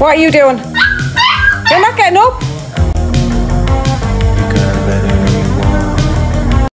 What are you doing? You're not getting up.